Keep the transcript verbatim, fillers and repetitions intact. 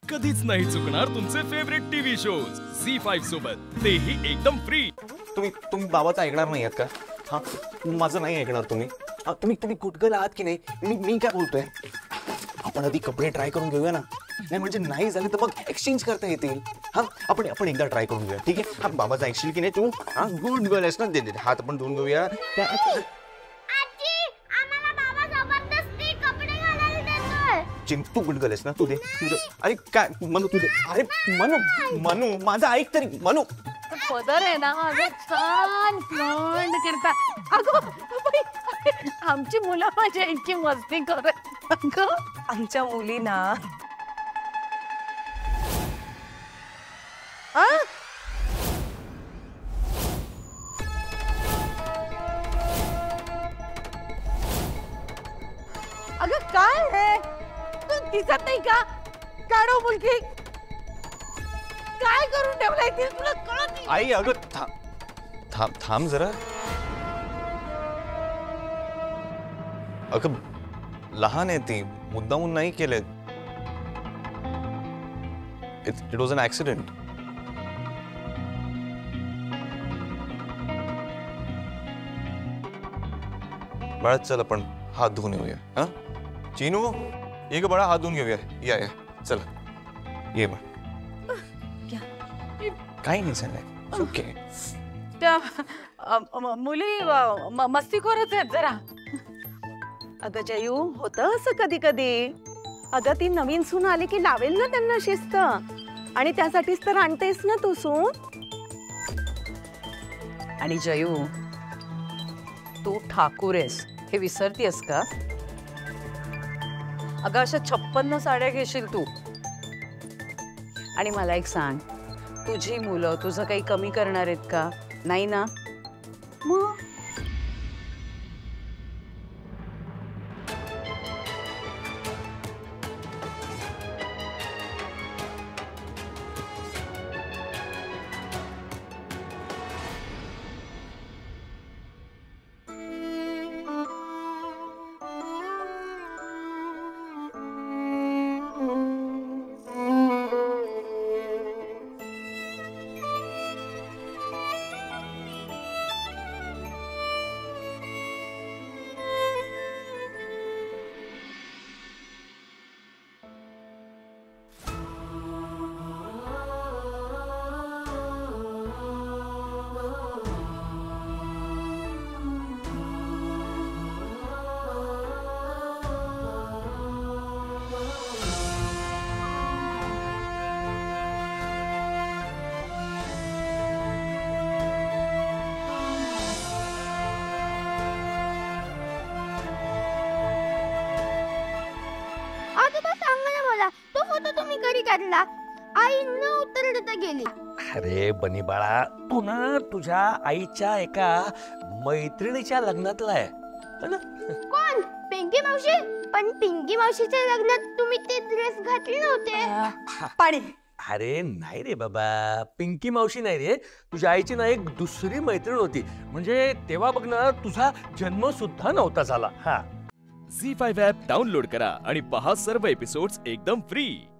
कधीच नाही चुकणार तुमचे favourite TV shows Zee five सोबत, तेही एकदम फ्री। तुम्ही तुम्ही बाबाचं ऐकणार नाही आहात का? हा, माझं नाही ऐकणार तुम्ही? तुम्ही तुम्ही गुटगल आहात की नाही? मी मी काय बोलतोय, आपण आधी कपडे ट्राय करून घेऊया ना, नाही म्हणजे नाही झाले तर मग एक्सचेंज करता येतील। हा, आपण आपण एकदा ट्राय करून घेऊया, ठीक आहे? हा, बाबाचं ऐकशील की नाही तू? हा, गुड गर्ल आहेस ना, दे दे हात आपण धुवून घेऊया। तू गुड आहेस ना, तू दे तू दे। अरे काय मनू, तू दे। अरे मनू मनू माझं ऐक तरी मनू। पदर आहे ना अगं छान फ्लॉन्ड करता। अगं आमची मुलं माझ्या इतकी मस्ती करत। अगं आमच्या मुली ना अगं काय आहे, तू दिसत नाही का? काढो मुलगी, काय करून ठेवलंय ते तुला कळत नाही? आई अगं थांब थांब थांब जरा। अगं लहान आहे ती, मुद्दामून नाही केले। It was an accident. बाळा चल आपण हात धुवून येऊया। हा चीनू ये ग बाळा, हात धुवून घेऊया। या या चला ये बाळ। काही नाही झालंय, ओके। त्या मुली मस्तीखोरच आहेत जरा। अगं जयू, होतं असं कधी कधी। अगं ती नवीन सून आली की लावेल ना त्यांना शिस्त, आणि त्यासाठीच तर आणतेस ना तू सून। आणि जयू, तू ठाकूर आहेस हे विसरतीयस का? अगं अशा छप्पन्न साड्या घेशील तू। आणि मला एक सांग, तुझी मुलं तुझं काही कमी करणार आहेत का? नाही ना? मग आईनं उत्तर देता गेली। अरे बनी बाळा, तू ना तुझ्या आईच्या एका मैत्रिणीच्या लग्नातला आहे ना? कोण? पिंकी मावशी? पण पिंकी मावशीच्या लग्नात तुम्ही ते ड्रेस घातले नव्हते। पाणी। अरे नाही रे बाबा, पिंकी मावशी नाही रे, तुझ्या आईची ना एक दुसरी मैत्रीण होती। म्हणजे तेव्हा बघ ना, तुझा जन्म सुद्धा नव्हता झाला। हा, झी फाईव्ह ॲप डाउनलोड करा आणि पहा सर्व एपिसोड्स एकदम फ्री।